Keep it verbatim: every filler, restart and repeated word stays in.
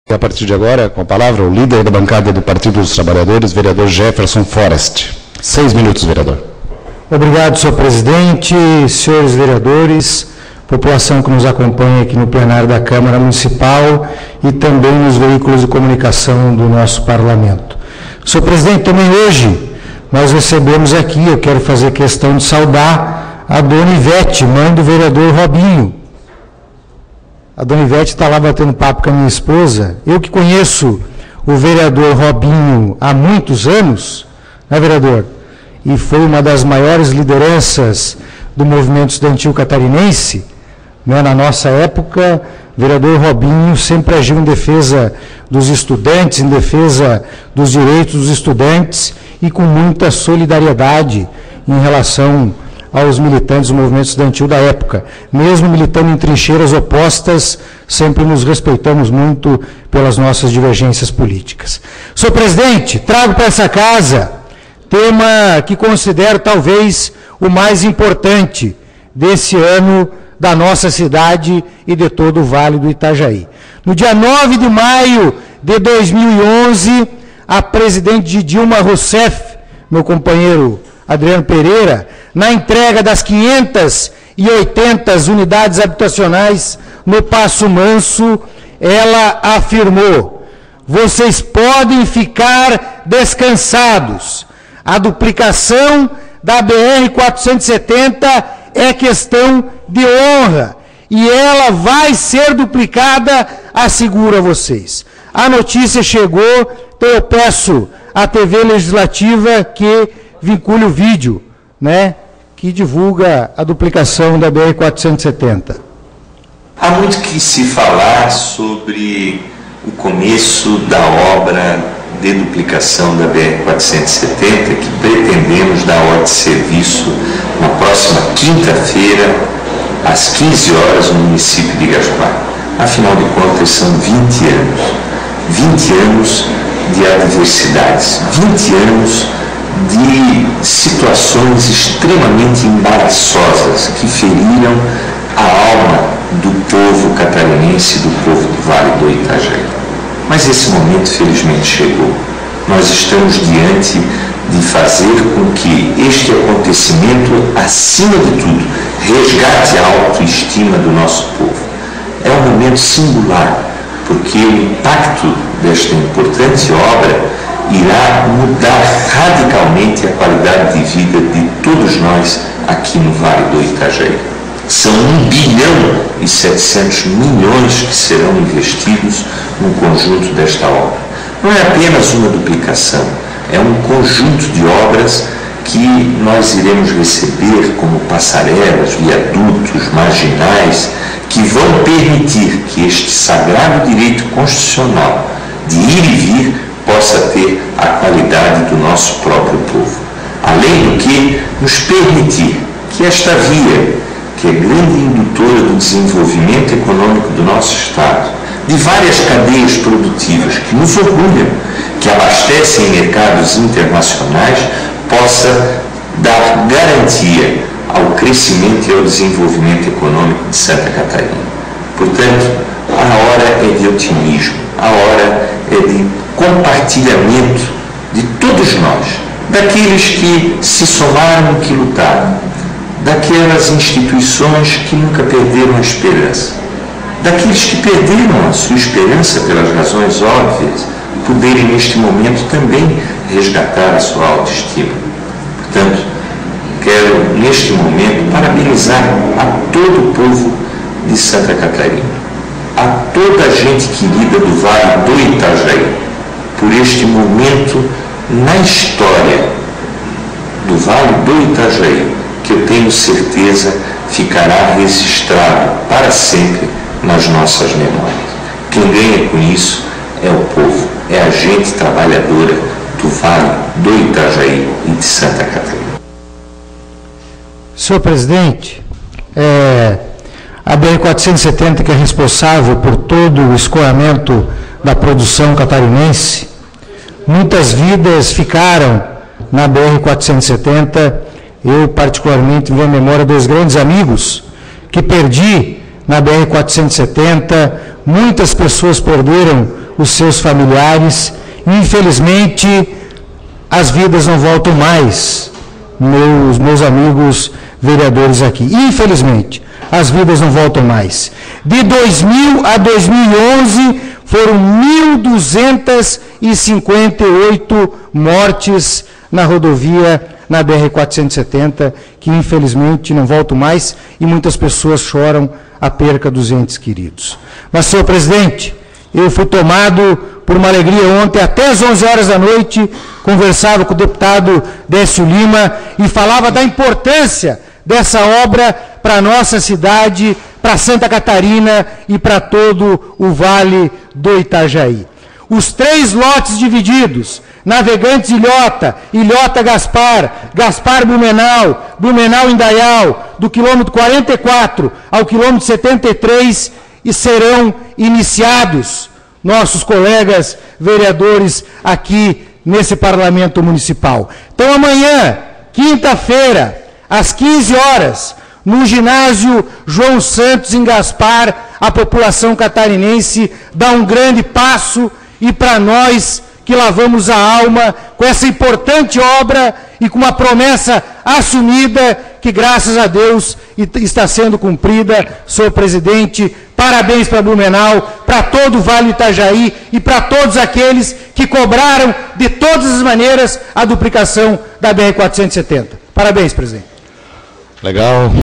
A partir de agora, com a palavra, o líder da bancada do Partido dos Trabalhadores, vereador Jefferson Forrest. Seis minutos, vereador. Obrigado, senhor presidente, senhores vereadores, população que nos acompanha aqui no plenário da Câmara Municipal e também nos veículos de comunicação do nosso parlamento. Senhor presidente, também hoje nós recebemos aqui, eu quero fazer questão de saudar a dona Ivete, mãe do vereador Robinho. A dona Ivete está lá batendo papo com a minha esposa. Eu que conheço o vereador Robinho há muitos anos, né, vereador? E foi uma das maiores lideranças do movimento estudantil catarinense, né? Na nossa época, o vereador Robinho sempre agiu em defesa dos estudantes, em defesa dos direitos dos estudantes e com muita solidariedade em relação aos militantes do movimento estudantil da época. Mesmo militando em trincheiras opostas, sempre nos respeitamos muito pelas nossas divergências políticas. Senhor presidente, trago para essa casa tema que considero talvez o mais importante desse ano da nossa cidade e de todo o Vale do Itajaí. No dia nove de maio de dois mil e onze, a presidente Dilma Rousseff, meu companheiro Adriano Pereira, na entrega das quinhentas e oitenta unidades habitacionais no Passo Manso, ela afirmou: vocês podem ficar descansados, a duplicação da B R quatrocentos e setenta é questão de honra e ela vai ser duplicada, asseguro a vocês. A notícia chegou, então eu peço à T V Legislativa que vincule o vídeo, né, que divulga a duplicação da B R quatrocentos e setenta. Há muito que se falar sobre o começo da obra de duplicação da B R quatrocentos e setenta, que pretendemos dar ordem de serviço na próxima quinta-feira, às quinze horas, no município de Gaspar. Afinal de contas, são vinte anos. vinte anos de adversidades, vinte anos de situações extremamente embaraçosas que feriram a alma do povo catarinense, do povo do Vale do Itajaí. Mas esse momento, felizmente, chegou. Nós estamos diante de fazer com que este acontecimento, acima de tudo, resgate a autoestima do nosso povo. É um momento singular, porque o impacto desta importante obra irá mudar radicalmente a qualidade de vida de todos nós aqui no Vale do Itajaí. São um bilhão e setecentos milhões que serão investidos no conjunto desta obra. Não é apenas uma duplicação, é um conjunto de obras que nós iremos receber como passarelas, viadutos, marginais, que vão permitir que este sagrado direito constitucional de ir e vir possa ter a qualidade do nosso próprio povo. Além do que, nos permitir que esta via, que é grande indutora do desenvolvimento econômico do nosso Estado, de várias cadeias produtivas que nos orgulham, que abastecem mercados internacionais, possa dar garantia ao crescimento e ao desenvolvimento econômico de Santa Catarina. Portanto, a hora é de otimismo, a hora é de compartilhamento de todos nós, daqueles que se somaram e que lutaram, daquelas instituições que nunca perderam a esperança, daqueles que perderam a sua esperança pelas razões óbvias, poderem neste momento também resgatar a sua autoestima. Portanto, quero neste momento parabenizar a todo o povo de Santa Catarina, a toda a gente querida do Vale do Itajaí, por este momento na história do Vale do Itajaí, que eu tenho certeza ficará registrado para sempre nas nossas memórias. Quem ganha com isso é o povo, é a gente trabalhadora do Vale do Itajaí e de Santa Catarina. Senhor presidente, é, a B R quatrocentos e setenta, que é responsável por todo o escoamento da produção catarinense, muitas vidas ficaram na B R quatrocentos e setenta. Eu, particularmente, vi a memória dos grandes amigos que perdi na B R quatrocentos e setenta, muitas pessoas perderam os seus familiares. Infelizmente, as vidas não voltam mais, meus, meus amigos vereadores aqui. Infelizmente, as vidas não voltam mais. De dois mil a dois mil e onze, foram mil duzentas e cinquenta e oito mortes na rodovia, na B R quatrocentos e setenta, que infelizmente não voltam mais e muitas pessoas choram a perca dos entes queridos. Mas, senhor presidente, eu fui tomado por uma alegria ontem, até às onze horas da noite, conversava com o deputado Décio Lima e falava da importância dessa obra para a nossa cidade, para Santa Catarina e para todo o Vale do Itajaí. Os três lotes divididos, Navegantes Ilhota, Ilhota Gaspar, Gaspar Blumenau, Blumenau Indaial, do quilômetro quarenta e quatro ao quilômetro setenta e três, e serão iniciados, nossos colegas vereadores aqui nesse Parlamento Municipal. Então, amanhã, quinta-feira, às quinze horas, no ginásio João Santos, em Gaspar, a população catarinense dá um grande passo, e para nós que lavamos a alma com essa importante obra e com uma promessa assumida que, graças a Deus, está sendo cumprida, senhor presidente. Parabéns para Blumenau, para todo o Vale do Itajaí e para todos aqueles que cobraram de todas as maneiras a duplicação da B R quatrocentos e setenta. Parabéns, presidente. Legal.